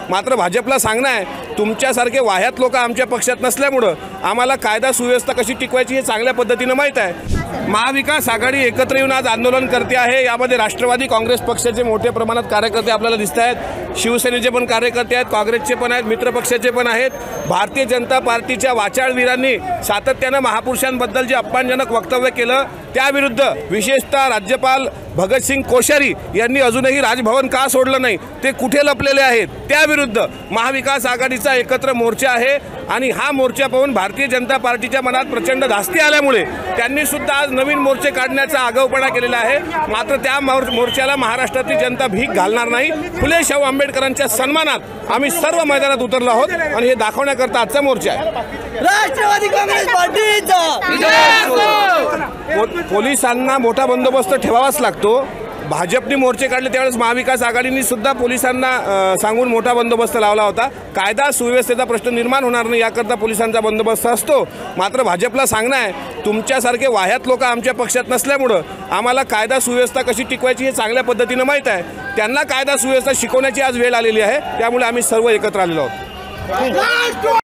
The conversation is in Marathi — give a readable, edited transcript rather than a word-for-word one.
मात्र भाजपला सांगणं आहे, तुमच्यासारखे वाह्यात लोक आमच्या पक्षात नसल्यामुळं आम्हाला कायदा सुव्यवस्था कशी टिकवायची हे चांगल्या पद्धतीनं माहीत आहे। महाविकास आघाडी एकत्र येऊन आज आंदोलन करते आहे। यामध्ये राष्ट्रवादी काँग्रेस पक्षाचे मोठ्या प्रमाणात कार्यकर्ते आपल्याला दिसत आहेत, शिवसेनेचे पण कार्यकर्ते आहेत, काँग्रेसचे पण आहेत, मित्र पक्षाचे पण आहेत। भारतीय जनता पार्टीच्या वाचाळवीरांनी सातत्यानं महापुरुषांबद्दल जे अपमानजनक वक्तव्य केलं त्याविरुद्ध विशेषतः राज्यपाल भगतसिंग कोश्यारी यांनी अजूनही राजभवन का सोडलं नाही, ते कुठे लपलेले आहेत, त्याविरुद्ध महाविकास आघाडीचा एकत्र मोर्चा आहे। आणि हा मोर्चा पाहून भारतीय जनता पार्टीच्या मनात प्रचंड धास्ती आल्यामुळे त्यांनी सुद्धा आज नवीन मोर्चे काढण्याचा आगाऊपणा केलेला आहे। मात्र त्या मोर्चाला महाराष्ट्रातील जनता भीक घालणार नाही। फुले शाहू आंबेडकरांच्या सन्मानात आम्ही सर्व मैदानात उतरलो आहोत आणि हे दाखवण्याकरता आजचा मोर्चा आहे। राष्ट्रवादी काँग्रेस पार्टीचा पोलिसांना मोठा बंदोबस्त ठेवावाच लागतो। भाजपने मोर्चे काढले त्यावेळेस महाविकास आघाडीने सुद्धा पोलिसांना सांगून मोठा बंदोबस्त लावला होता। कायदा सुव्यवस्थेचा प्रश्न निर्माण होणार नाही याकरता पोलिसांचा बंदोबस्त असतो। मात्र भाजपला सांगणं आहे, तुमच्यासारखे वाह्यात लोक आमच्या पक्षात नसल्यामुळं आम्हाला कायदा सुव्यवस्था कशी टिकवायची हे चांगल्या पद्धतीनं माहीत आहे। त्यांना कायदा सुव्यवस्था शिकवण्याची आज वेळ आलेली आहे, त्यामुळे आम्ही सर्व एकत्र आलेलो आहोत।